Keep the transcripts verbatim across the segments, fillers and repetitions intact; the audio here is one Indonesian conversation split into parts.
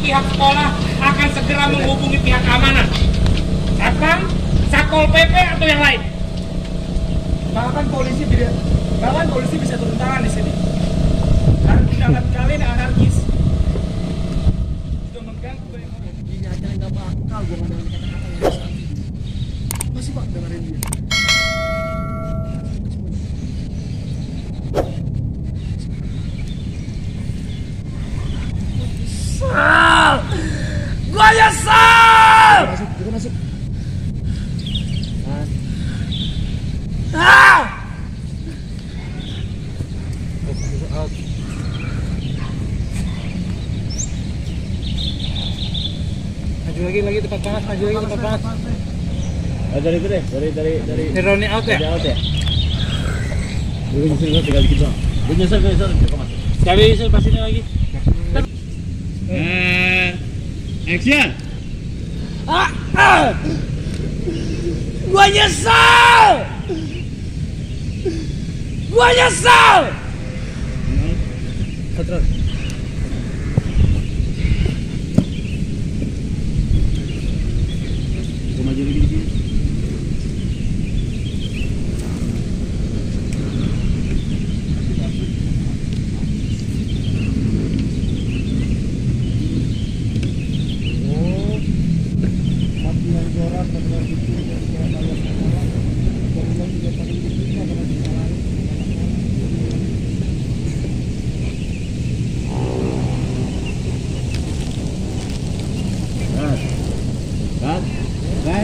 pihak sekolah akan segera menghubungi pihak keamanan. Satpam, Satpol P P atau yang lain. Bahkan polisi bisa, bahkan polisi bisa turun tangan di sini. Karena tindakan kalian anarkis. Sudah mengganggu banyak orang. Ini aja nggak bakal gue ngomongin kata-kata yang besar. Masih pak dengerin dia. Gua nyesel. Masuk, kita masuk. Ah! Maju lagi, lagi tempat panas, maju lagi tempat panas. Oh, dari itu deh, dari dari dari. Ironi out ya? Dari out ya. Gue nyesel gue tinggal dikit doang. Gue nyesel, gue nyesel. Sekali nyesel pas ini lagi. Eh, action. Ah, ah. Gua nyesel. Gua nyesel. Kontrol. Gue maju lagi dikit. Cut. Bye.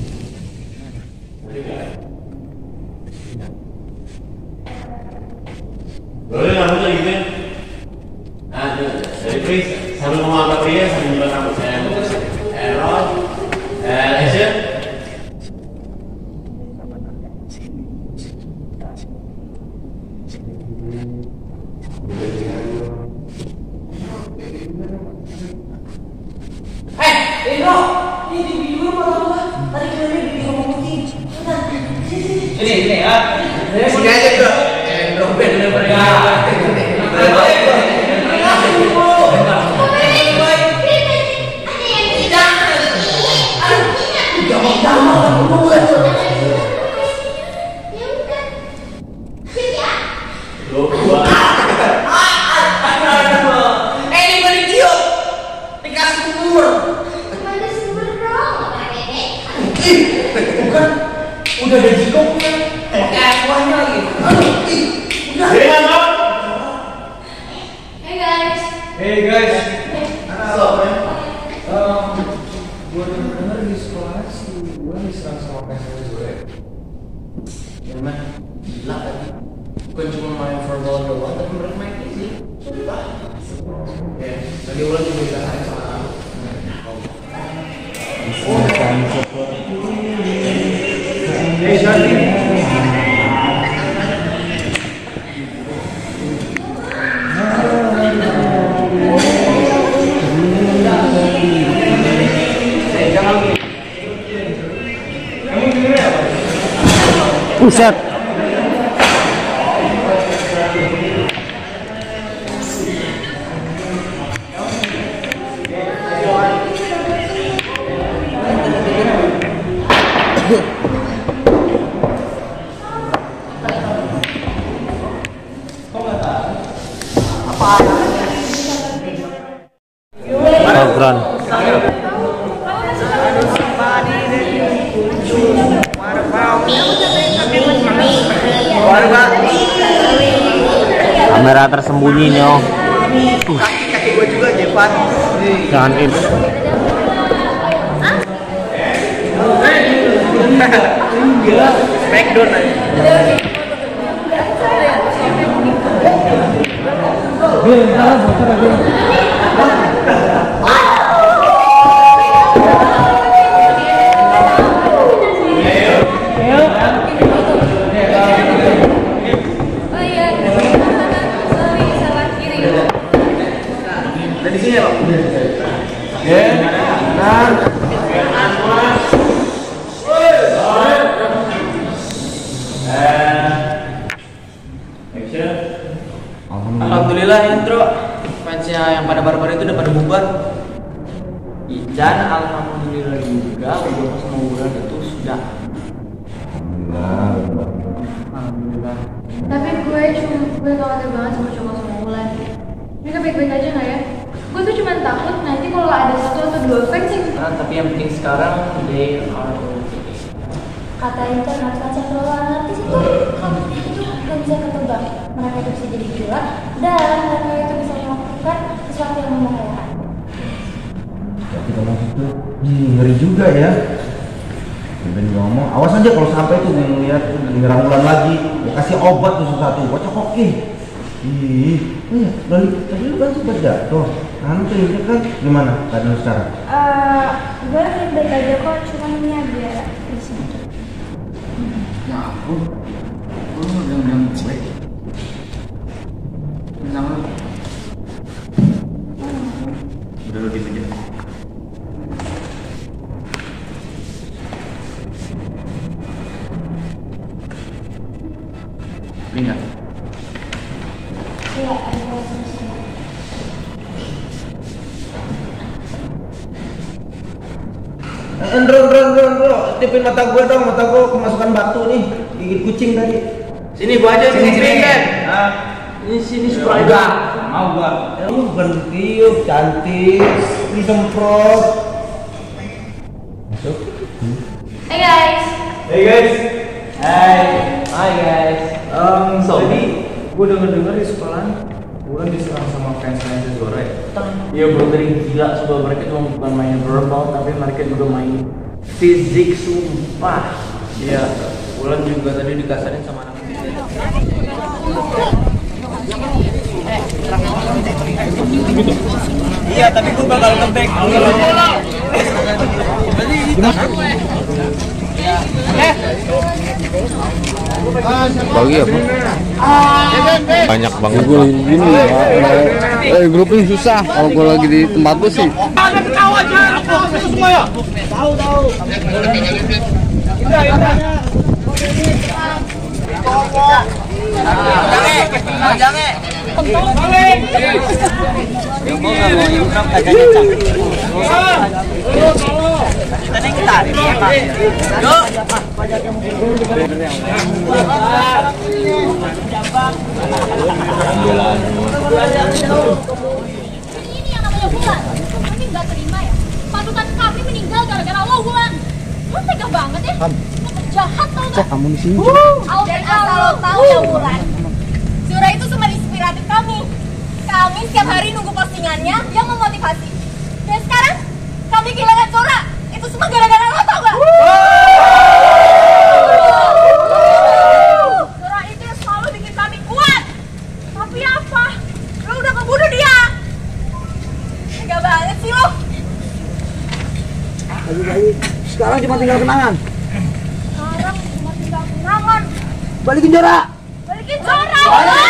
Boleh rambutnya gitu ya? Nah, dari freeze sambil ngomong apa dia sambil nyulat rambut saya. Error. Eh, action. Ini, ini ya. Sini aja bro. Eh, bro, ben udah berapa? Udah ada jikoknya, pakai aquanya lagi. Aduh, ih, udah. Hey guys. Hey guys. Halo, men. Um, gue denger di sekolah sih, gue diserang sama pesawat gue. Ya man, gila tadi. Bukan cuma main verbal doang, tapi mereka main fisik. Sumpah. Ya, tadi ulang juga ditahan sama aku. Hey, Shani. Buset. Program. Kamera tersembunyi nyo. Kaki-kaki gue juga Jepan. Jangan in. Smackdown aja. Dari sini ya, Pak. Ya. Nah. Alhamdulillah ya, Tro. Fansnya yang pada barbar itu udah pada bubar. Dan alhamdulillah juga Bobo sama Wulan itu sudah. Alhamdulillah. Tapi gue cuma gue khawatir banget sama cowok sama Wulan. Mereka baik-baik aja nggak ya? Gue tuh cuma takut nanti kalau ada satu atau dua fans yang Nah, tapi yang penting sekarang they are okay. kata internet kaca kelola artis itu kalau itu nggak bisa ketebak. Mereka itu bisa jadi gila dan mereka itu bisa melakukan sesuatu yang membahayakan. Kita masuk tuh, ih, ngeri juga ya. Ben ngomong, awas aja kalau sampai tuh ngeliat nyerang Wulan lagi, mau kasih obat tuh satu, gua cokokin. Ih, iya, dari tadi lu kan sempat jatuh. Nanti ini kan gimana keadaan lu sekarang? Eh, gue baik-baik aja kok, cuma ini agak risih. Ya ampun, lu udah bilang gue. Bintang lu. Udah lu di meja. Ingat. Iya, ada terus. Endro, Endro, Endro, Endro, tipin mata gua dong, mata gua kemasukan batu nih, gigit kucing tadi. Sini gua aja Sini, sini sini. kan. Ah, Ini sini supaya enggak, mau gua. Ya, lu bukan tiup, cantik, disemprot. Masuk. Hey guys, Hey guys. Hai, hai guys. Um, so, tadi gue denger-denger di sekolah Wulan diserang sama fans-fansnya Zora ya? Iya bro, tadi gila, sebab mereka cuma bukan main verbal, tapi mereka juga main fisik, sumpah. Iya, Wulan juga tadi dikasarin sama anak Iya, tapi gue bakal nge-back. Bagi apa? Banyak banget. Gue gini ya. Eh, grup ini susah. Kalau gue lagi di tempat gue sih. Ada ketawa aja, semua ya. Tahu tahu. Jangan, jangan. Yang mau nggak mau improv kagaknya capek. Kita nih kita. Yuk. Ini yang namanya Wulan. Kami nggak terima ya. Pasukan kami meninggal gara-gara lo, Wulan. Lo tega banget ya. Lo jahat tau gak? Kamu di sini. Dan asal lo tahu ya Wulan, Zora itu cuma inspiratif kami. Kami setiap hari nunggu postingannya yang memotivasi. Dan sekarang kami kehilangan Zora. Itu semua gara-gara lo tau gak? Zora itu yang selalu bikin kami kuat. Tapi apa? Lo udah ngebunuh dia. Tega banget sih lo. Sekarang cuma tinggal kenangan. Sekarang cuma tinggal kenangan. Balikin Zora. Balikin Zora.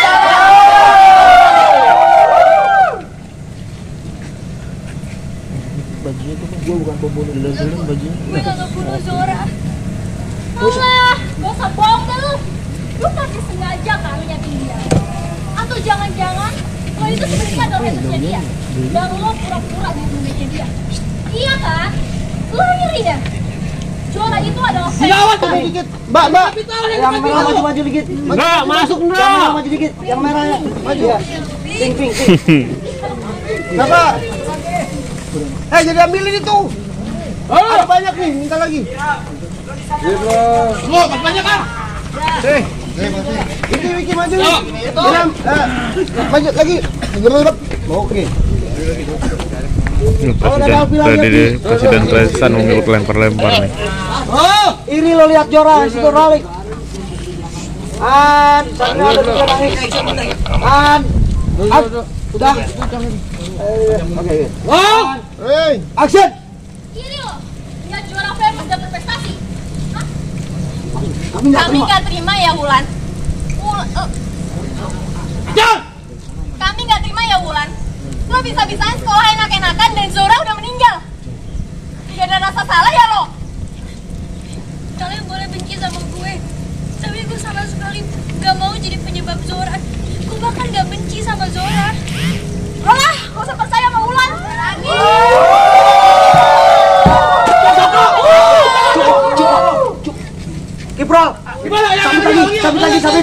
Bajunya tuh gue bukan pembunuh dulu bajunya. Gue gak ngebunuh Zora. Alah, gak usah bohong deh lu. Lu pasti sengaja kali nyakin dia. Atau jangan-jangan lo itu sebenarnya adalah hatersnya dia. Dan lo pura-pura di dunia dia. Iya kan? Lo ngiri deh. Zora itu adalah fans. Maju dikit, Mbak, Mbak. Yang merah maju maju dikit. Nggak, masuk Yang nggak? merah maju dikit. Yang merahnya maju ya. Ping ping ping. Kenapa? Eh, jadi ambilin itu. Ada banyak nih, minta lagi. Lo, banyak kan? Eh, Wiki Wiki maju. Bilang, eh, maju lagi. Gerobak. Oke. Ini presiden tadi presiden Tristan memilih lempar-lempar nih. Oh, iri lo lihat Zora, situ Ralik. An, Sandra ada di nangis. An, An, udah. Oke. Oh, hey, action. Kiri lo. Lihat juara famous dan berprestasi. Hah? Kami nggak Kami terima. gak terima ya Wulan. Wulan. eh. Kami gak terima ya Wulan. Lo bisa-bisanya sekolah enak-enakan dan Zora udah meninggal. Gak ada rasa salah ya lo? Kalian boleh benci sama gue, tapi gue sama sekali gak mau jadi penyebab Zora. Gue bahkan gak benci sama Zora. Alah, gak usah percaya sama Wulan. Nangis. sabit lagi, sabit.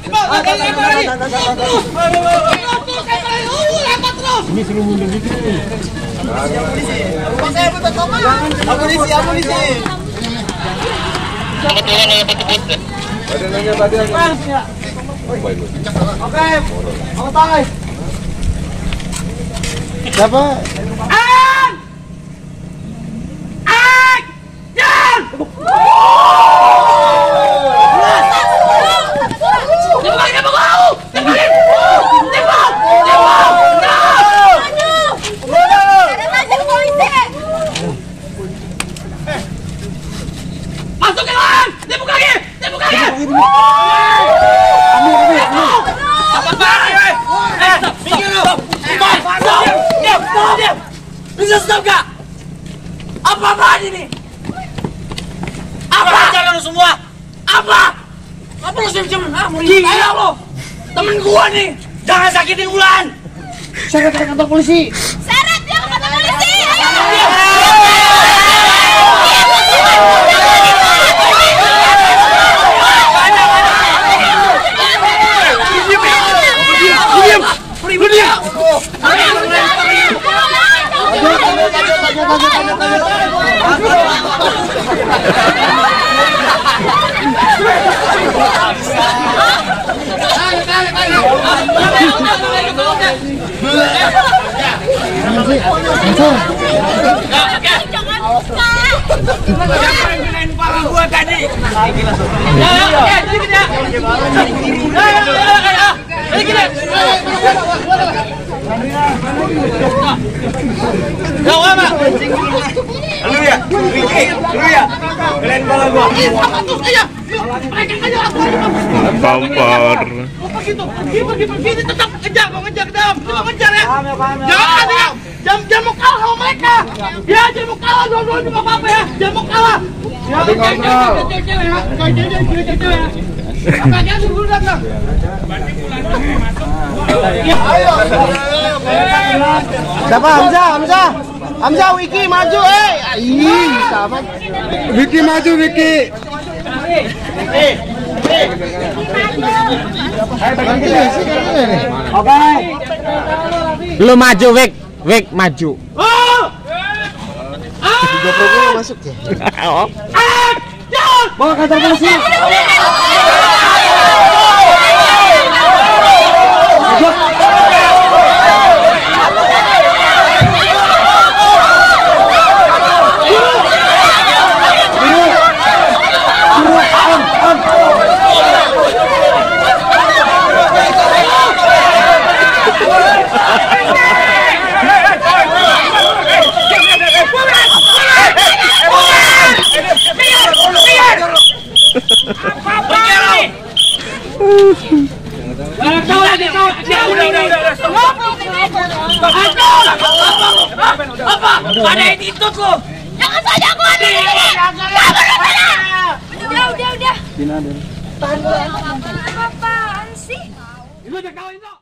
Ini suruh mundur dikit nih. Amunisi, amunisi. Badannya, badannya. Oke, oke, tangan. Siapa? An! An! Jan! Tembak, tembak aku! Tembakin! Tembak! Tembak! Masukin lan! Tembak lagi! Tembak lagi! Ambil, ambil, ambil. Apa barang? Eh, minggir lu! Stop! Stop! Diam! Diam! Bisa stop gak? Apa-apaan ini? Apa? Jangan lu semua! Apa? Apa lu siap-siap? Gila lu! Temen gua nih! Jangan sakitin Wulan! Saya ke kantor polisi. Seret dia ke kantor polisi. Diam! Diam! Lu ya, Vicky, lu ya. Kalian bola gua. Tampar. Begitu, pergi, pergi, pergi, tetap kejar, mau ngejar ke dalam, mau ngejar ya. Jangan ya, jangan jangan mau kalah sama mereka. Ya, jangan mau kalah, dua-duanya nggak apa-apa ya, jangan mau kalah. Ya, jangan jangan cewek ya, jangan jangan cewek ya. Apa aja dulu datang. Ayo. Siapa? Hamzah, Hamzah. Hamzah, Wiki maju, eh. Ih, sama. Wiki maju, Wiki. Eh. Oke. Lu maju, Wik. Wik maju. Oh! Tiga program masuk ya. Oh. Bawa kantor polisi. Ada yang ditut lo. Jangan saja aku ada di sini. Udah, udah, udah. Tina, Apaan sih? Itu udah kawin tuh.